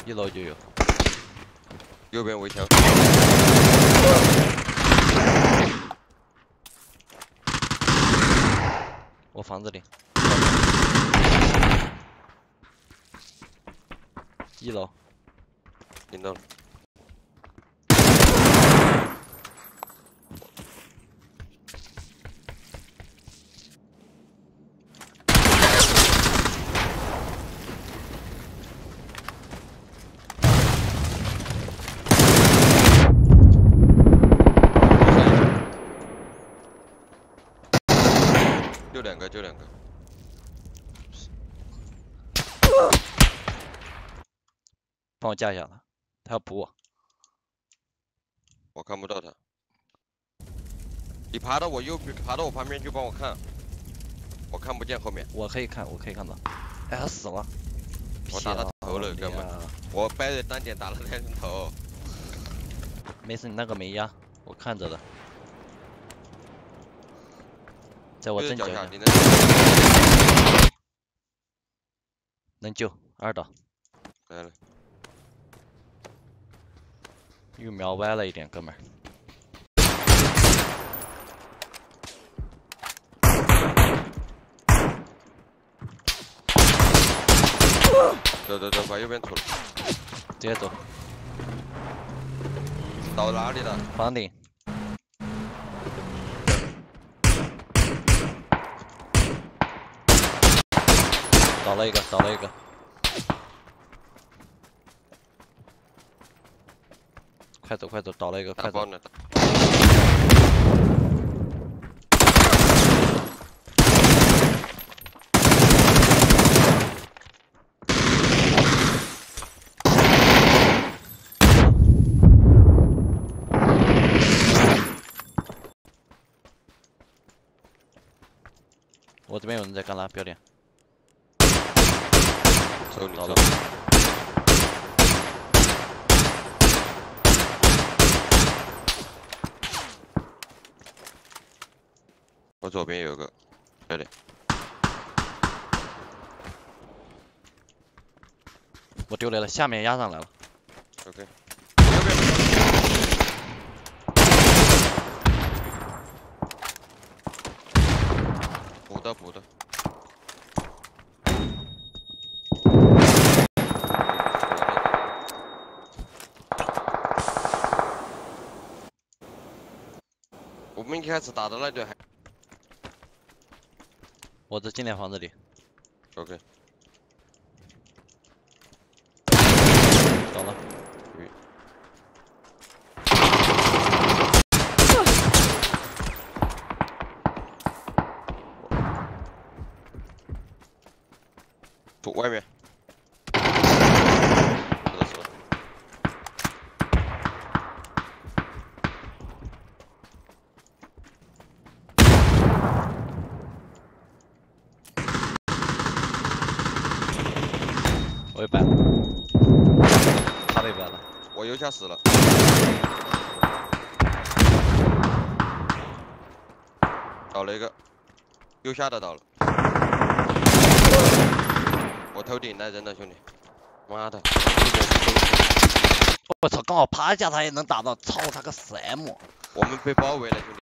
1楼就有。 右边围墙。 我房子里。1楼。 听到了。 就两个，就两个。 帮我架一下他，他要补我。 我看不到他。你爬到我右边，爬到我旁边去帮我看。我看不见后面。 我可以看，我可以看到。哎，他死了。 我打他头了，哥们。我掰着单点打了他人头。 没事，你那个没压，我看着的。在我正脚下。能救，2倒。 来了。 又瞄歪了一点，哥们儿。 走走走，把右边除了。 直接走。 到哪里了？ 房顶。倒了一个，倒了一个。快走快走，倒了一个，快走。我这边有人在干拉，标点。 走你走。我左边有个，标点。 我丢雷了，下面压上来了。 OK。右边。补的补的。 我们一开始打的那队还， 我在进点房子里。 OK。 倒了。 堵外面。 我被摆了，他被摆了， 我右下死了，倒了一个，右下的倒了，我头顶来人了，兄弟，妈的， 我操，刚好趴下他也能打到，操他个死 M！ 我们被包围了，兄弟。